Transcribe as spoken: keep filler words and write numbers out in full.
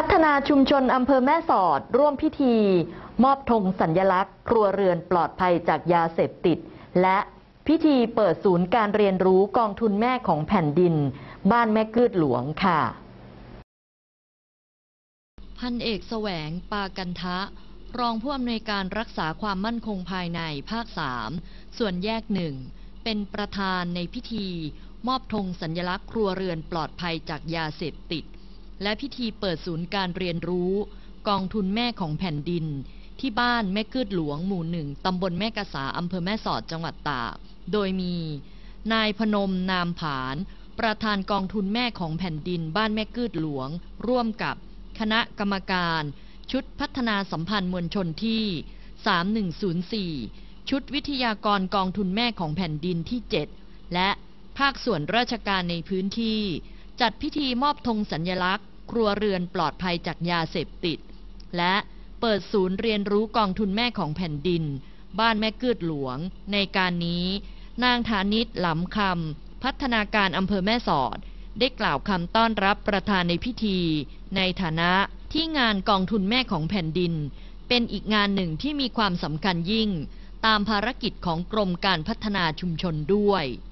พัฒนาชุมชนอำเภอแม่สอดร่วมพิธีมอบธงสัญลักษณ์ครัวเรือนปลอดภัยจากยาเสพติดและพิธีเปิดศูนย์การเรียนรู้กองทุนแม่ของแผ่นดินบ้านแม่กืดหลวงค่ะพันเอกแสวงปากันทะรองผู้อำนวยการรักษาความมั่นคงภายในภาคสามส่วนแยกหนึ่งเป็นประธานในพิธีมอบธงสัญลักษณ์ครัวเรือนปลอดภัยจากยาเสพติดและพิธีเปิดศูนย์การเรียนรู้กองทุนแม่ของแผ่นดินที่บ้านแม่กืดหลวงหมู่หนึ่งตำบลแม่กะสาอำเภอแม่สอดจังหวัดตากโดยมีนายพนมนามผานประธานกองทุนแม่ของแผ่นดินบ้านแม่กืดหลวงร่วมกับคณะกรรมการชุดพัฒนาสัมพันธ์มวลชนที่สามหนึ่งศูนย์สี่ชุดวิทยากรกองทุนแม่ของแผ่นดินที่เจ็ดและภาคส่วนราชการในพื้นที่จัดพิธีมอบธงสัญลักษณ์ครัวเรือนปลอดภัยจากยาเสพติดและเปิดศูนย์เรียนรู้กองทุนแม่ของแผ่นดินบ้านแม่กืดหลวงในการนี้นางฐานิชหลำคำพัฒนาการอำเภอแม่สอดได้กล่าวคำต้อนรับประธานในพิธีในฐานะที่งานกองทุนแม่ของแผ่นดินเป็นอีกงานหนึ่งที่มีความสำคัญยิ่งตามภารกิจของกรมการพัฒนาชุมชนด้วย